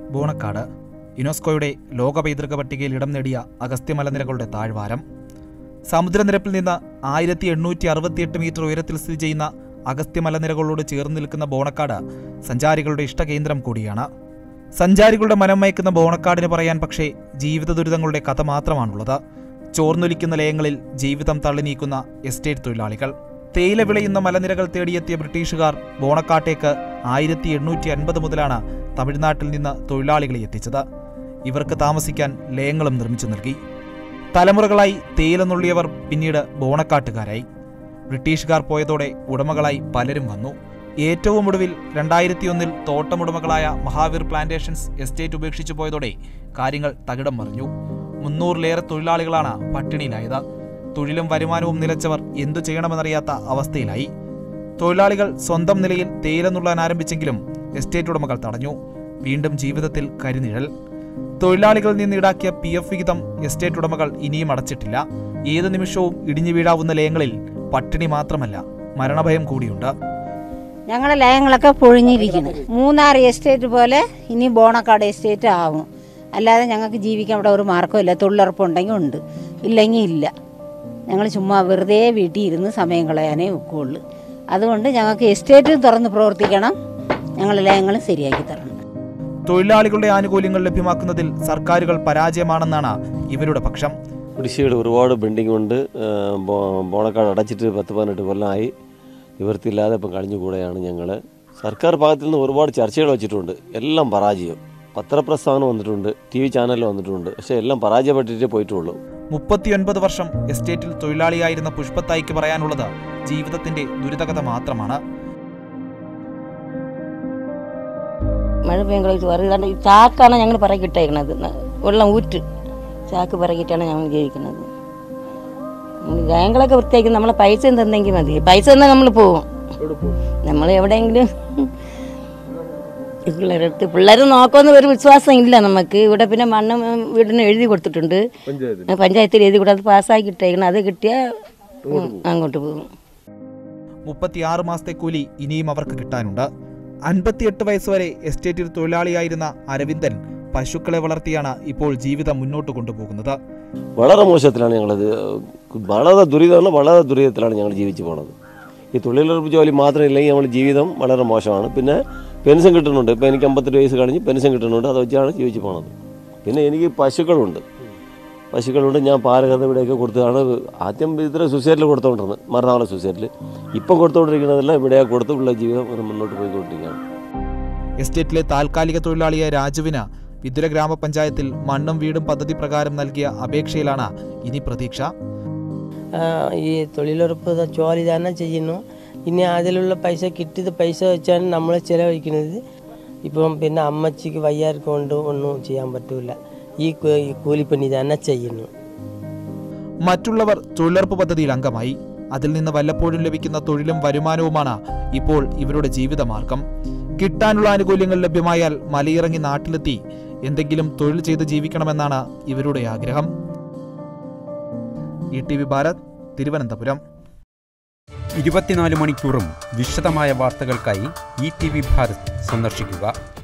ബോണക്കാട് യുനെസ്കോയുടെ ലോക പൈതൃക പട്ടികയിൽ ഇടം നേടിയ അഗസ്ത്യ മലനിരകളുടെ താഴ്വാരം. സമുദ്രനിരപ്പിൽ നിന്ന് 1868 മീറ്റർ ഉയരത്തിൽ സ്ഥിതി ചെയ്യുന്ന അഗസ്ത്യ മലനിരകളോട് ചേർന്ന് നിൽക്കുന്ന ബോണക്കാട് സഞ്ചാരികളുടെ ഇഷ്ടകേന്ദ്രം കൂടിയാണ്. സഞ്ചാരികളുടെ മനം മയക്കുന്ന ബോണക്കാടിന് പറയാൻ പക്ഷേ ജീവിത ദുരിതങ്ങളുടെ കഥ മാത്രമാണുള്ളത്. ചോർന്നൊലിക്കുന്ന ലയങ്ങളിൽ ജീവിതം തള്ളി നീക്കുന്ന എസ്റ്റേറ്റ് തൊഴിലാളികൾ. തേയില വിളയുന്ന മലനിരകൾ തേടിയെത്തിയ ബ്രിട്ടീഷുകാർ ബോണക്കാട്ടേക്ക് 1850 മുതലാണ് തമിഴ്നാട്ടിൽ നിന്ന് തൊഴിലാളികളെ എത്തിച്ചത്. ഇവർക്ക് താമസിക്കാൻ ലയങ്ങളും നിർമ്മിച്ചു നൽകി. തലമുറകളായി തേയില നുള്ളിയവർ പിന്നീട് ബോണക്കാട്ടുകാരായി. ബ്രിട്ടീഷുകാർ പോയതോടെ ഉടമകളായി പലരും വന്നു. ഏറ്റവും ഒടുവിൽ 2001 തോട്ടമുടമകളായ മഹാവീർ പ്ലാന്റേഷൻസ് എസ്റ്റേറ്റ് ഉപേക്ഷിച്ചു പോയതോടെ കാര്യങ്ങൾ തകിടം മറിഞ്ഞു. 300-ലേറെ തൊഴിലാളികളാണ് പട്ടിണിയിലായത്. തൊഴിലും വരുമാനവും നിലച്ചവർ എന്തു ചെയ്യണമെന്നറിയാത്ത അവസ്ഥയിലായി. തൊഴിലാളികൾ സ്വന്തം നിലയിൽ തേയില നുള്ളാൻ ആരംഭിച്ചെങ്കിലും എസ്റ്റേറ്റ് ഉടമകൾ തടഞ്ഞു. വീണ്ടും ജീവിതത്തിൽ കരിനിഴൽ. തൊഴിലാളികളിൽ നിന്ന് ഈടാക്കിയ PF വിഹിതം എസ്റ്റേറ്റ് ഉടമകൾ ഇനിയും അടച്ചിട്ടില്ല. ഏത് നിമിഷവും ഇടിഞ്ഞു വീഴാവുന്ന ലയങ്ങളിൽ പട്ടിണി മാത്രമല്ല, മരണഭയം കൂടിയുണ്ട്. ഞങ്ങളുടെ ലയങ്ങളൊക്കെ പൊഴിഞ്ഞിരിക്കുന്നു. മൂന്നാർ എസ്റ്റേറ്റ് പോലെ ഇനി ബോണക്കാട് എസ്റ്റേറ്റ് ആവും. അല്ലാതെ ഞങ്ങൾക്ക് ജീവിക്കാൻ ഇവിടെ ഒരു മാർഗ്ഗമില്ല. തൊഴിലുറപ്പുണ്ടെങ്കിൽ ഉണ്ട്, ഇല്ലെങ്കിൽ ഇല്ല. ഞങ്ങൾ ചുമ്മാ വെറുതെ വീട്ടിൽ ഇരുന്ന് സമയം കളയാനേ ഒക്കുള്ളൂ. അതുകൊണ്ട് ഞങ്ങൾക്ക് എസ്റ്റേറ്റ് തുറന്ന് പ്രവർത്തിക്കണം, ഞങ്ങളുടെ ലയങ്ങളും ശരിയാക്കി തരണം. തൊഴിലാളികളുടെ ആനുകൂല്യങ്ങൾ ലഭ്യമാക്കുന്നതിൽ സർക്കാരുകൾ പരാജയമാണെന്നാണ് ഇവരുടെ പക്ഷം. കുടിശ്ശികയുടെ ഒരുപാട് ബിൽഡിംഗ് ഉണ്ട്. ബോണക്കാട് അടച്ചിട്ട് 10-18 കൊല്ലമായി. നിവൃത്തിയില്ലാതെ ഇപ്പം കഴിഞ്ഞുകൂടെയാണ് ഞങ്ങൾ. സർക്കാർ ഭാഗത്തു നിന്ന് ഒരുപാട് ചർച്ചകൾ വെച്ചിട്ടുണ്ട്. എല്ലാം പരാജയം. പത്രപ്രസ്ഥാനം വന്നിട്ടുണ്ട്, TV ചാനലിൽ വന്നിട്ടുണ്ട്. പക്ഷേ എല്ലാം പരാജയപ്പെട്ടിട്ടേ പോയിട്ടുള്ളൂ. 39 വർഷം എസ്റ്റേറ്റിൽ തൊഴിലാളിയായിരുന്ന പുഷ്പത്തായിക്ക് പറയാനുള്ളത് ജീവിതത്തിന്റെ ദുരിതകഥ മാത്രമാണ്. മഴ പെയ്യുമ്പോൾ ചാക്കാണ് ഞങ്ങൾ പറക്കിട്ടേക്കണത്. വെള്ളം ഊറ്റ് ചാക്ക് പറക്കിയിട്ടാണ് ഞങ്ങൾ ജീവിക്കുന്നത്. ബാങ്കുകളൊക്കെ വൃത്തിയാക്കി നമ്മളെ പൈസ തന്നെങ്കിൽ മതി. പൈസ തന്നാൽ നമ്മൾ പോവും. നമ്മൾ എവിടെയെങ്കിലും പിള്ളേർ നോക്കുമെന്ന് ഒരു വിശ്വാസം ഇല്ല നമുക്ക്. ഇവിടെ പിന്നെ മണ്ണ് വീടിന് എഴുതി കൊടുത്തിട്ടുണ്ട്, പഞ്ചായത്തിൽ എഴുതി കൊടുത്ത് പാസ്സാക്കിയിട്ടേക്കണം. അത് കിട്ടിയാൽ അങ്ങോട്ട് പോകും. 36 മാസത്തെ കൂലി ഇനിയും അവർക്ക് കിട്ടാനുണ്ട്. 58 വയസ്സുവരെ എസ്റ്റേറ്റിൽ തൊഴിലാളിയായിരുന്ന അരവിന്ദൻ പശുക്കളെ വളർത്തിയാണ് ഇപ്പോൾ ജീവിതം മുന്നോട്ട് കൊണ്ടുപോകുന്നത്. വളരെ മോശത്തിലാണ് ഞങ്ങളത്. വളരെ ദുരിതത്തിലാണ് ഞങ്ങൾ ജീവിച്ചു പോണത്. ഈ തൊഴിലുറപ്പ് ജോലി മാത്രമില്ലെങ്കിൽ നമ്മൾ ജീവിതം വളരെ മോശമാണ്. പിന്നെ പെൻഷൻ കിട്ടുന്നുണ്ട്. ഇപ്പോൾ എനിക്ക് 58 വയസ്സ് കഴിഞ്ഞ് പെൻഷൻ കിട്ടുന്നുണ്ട്. അത് വെച്ചാണ് ജീവിച്ചു പോണത്. പിന്നെ എനിക്ക് പശുക്കളുണ്ട്. ഞാൻ പാലകഥ ഇവിടെയൊക്കെ കൊടുത്തതാണ്. ആദ്യം ഇത്ര സൊസൈറ്റിയിൽ കൊടുത്തുകൊണ്ടിരുന്നത്, മറുനാളെ സൊസൈറ്റിയിൽ. ഇപ്പം കൊടുത്തുകൊണ്ടിരിക്കുന്നതെല്ലാം ഇവിടെയാണ് കൊടുത്തുള്ള ജീവിതം മുന്നോട്ട് പോയിക്കൊണ്ടിരിക്കുകയാണ്. എസ്റ്റേറ്റിലെ താൽക്കാലിക തൊഴിലാളിയായ രാജുവിന് വിതുര ഗ്രാമപഞ്ചായത്തിൽ മണ്ണും വീടും പദ്ധതി പ്രകാരം നൽകിയ അപേക്ഷയിലാണ് ഇനി പ്രതീക്ഷ. ഈ തൊഴിലുറപ്പ് ജോലി തന്നെ ചെയ്യുന്നു. ഇനി അതിലുള്ള പൈസ കിട്ടിയത് പൈസ വെച്ചാണ് നമ്മൾ ചിലവഴിക്കുന്നത്. ഇപ്പം പിന്നെ അമ്മച്ചിക്ക് വയ്യാർക്കൊണ്ട് ഒന്നും ചെയ്യാൻ പറ്റില്ല. ഈ കൂലിപ്പണി തന്നെ ചെയ്യുന്നു. മറ്റുള്ളവർ തൊഴിലുറപ്പ് പദ്ധതിയിൽ അംഗമായി. അതിൽ നിന്ന് വല്ലപ്പോഴും ലഭിക്കുന്ന തൊഴിലും വരുമാനവുമാണ് ഇപ്പോൾ ഇവരുടെ ജീവിതമാർഗം. കിട്ടാനുള്ള ആനുകൂല്യങ്ങൾ ലഭ്യമായാൽ മലയിറങ്ങി നാട്ടിലെത്തി എന്തെങ്കിലും തൊഴിൽ ചെയ്ത് ജീവിക്കണമെന്നാണ് ഇവരുടെ ആഗ്രഹം. ETV ഭാരത്, തിരുവനന്തപുരം. 24 മണിക്കൂറും വിശദമായ വാർത്തകൾക്കായി ETV ഭാരത് സന്ദർശിക്കുക.